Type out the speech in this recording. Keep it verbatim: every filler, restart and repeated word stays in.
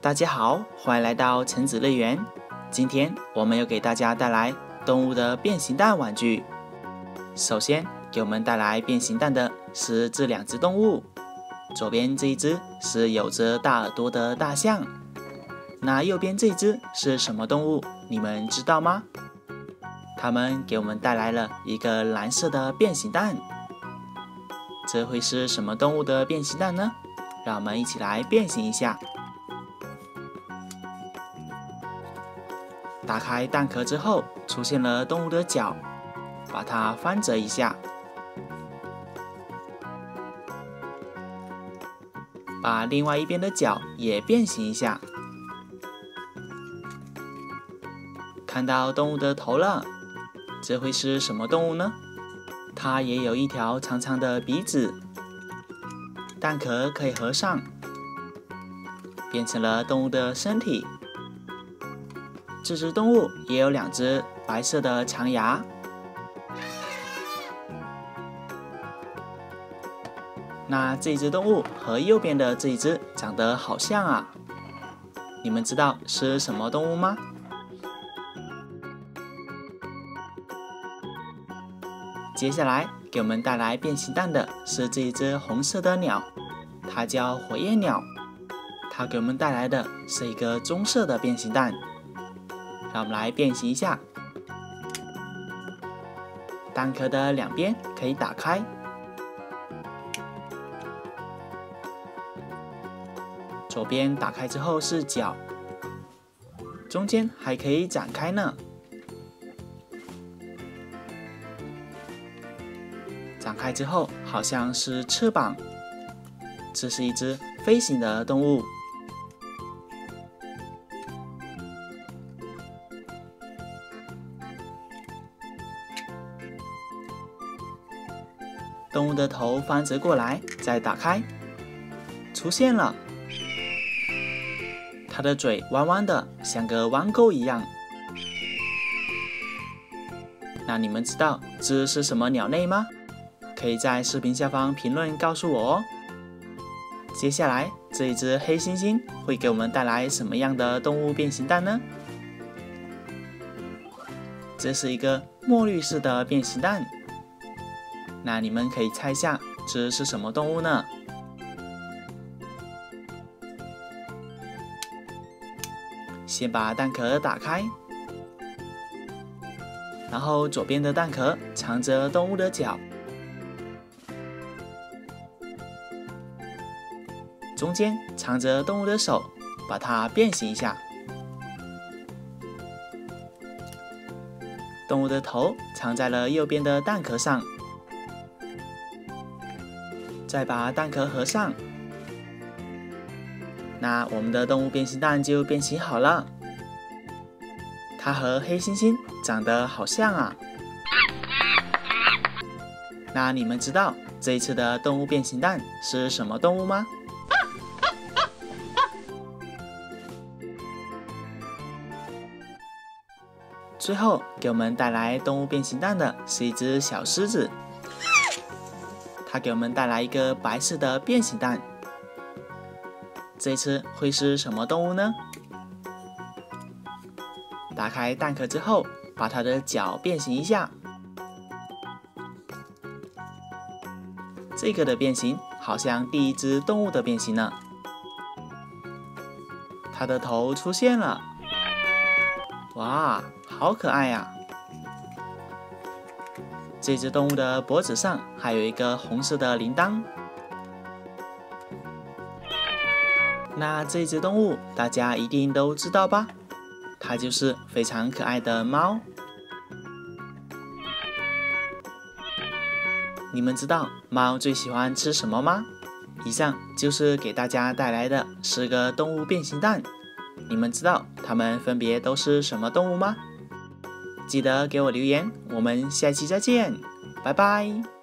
大家好，欢迎来到橙子乐园。今天我们又给大家带来动物的变形蛋玩具。首先给我们带来变形蛋的是这两只动物，左边这一只是有着大耳朵的大象，那右边这一只是什么动物？你们知道吗？它们给我们带来了一个蓝色的变形蛋，这会是什么动物的变形蛋呢？让我们一起来变形一下。打开蛋壳之后，出现了动物的脚，把它翻折一下，把另外一边的脚也变形一下。看到动物的头了，这会是什么动物呢？它也有一条长长的鼻子，蛋壳可以合上，变成了动物的身体。这只动物也有两只白色的长牙。那这只动物和右边的这一只长得好像啊，你们知道是什么动物吗？接下来给我们带来变形蛋的是这一只红色的鸟，它叫火焰鸟。它给我们带来的是一个棕色的变形蛋。让我们来变形一下，蛋壳的两边可以打开，左边打开之后是脚，中间还可以展开呢。展开之后好像是翅膀，这是一只飞行的动物。动物的头翻折过来，再打开，出现了。它的嘴弯弯的，像个弯钩一样。那你们知道这是什么鸟类吗？可以在视频下方评论告诉我哦。接下来这一只黑猩猩会给我们带来什么样的动物变形蛋呢？这是一个墨绿色的变形蛋。那你们可以猜一下这是什么动物呢？先把蛋壳打开，然后左边的蛋壳藏着动物的脚，中间藏着动物的手，把它变形一下。动物的头藏在了右边的蛋壳上。再把蛋壳合上，那我们的动物变形蛋就变形好了。它和黑猩猩长得好像啊。那你们知道这一次的动物变形蛋是什么动物吗？最后给我们带来动物变形蛋的是一只小狮子。它给我们带来一个白色的变形蛋，这次会是什么动物呢？打开蛋壳之后，把它的脚变形一下。这个的变形好像第一只动物的变形呢。它的头出现了，哇，好可爱呀！这只动物的脖子上还有一个红色的铃铛。那这只动物大家一定都知道吧？它就是非常可爱的猫。你们知道猫最喜欢吃什么吗？以上就是给大家带来的十个动物变形蛋。你们知道它们分别都是什么动物吗？记得给我留言，我们下期再见，拜拜。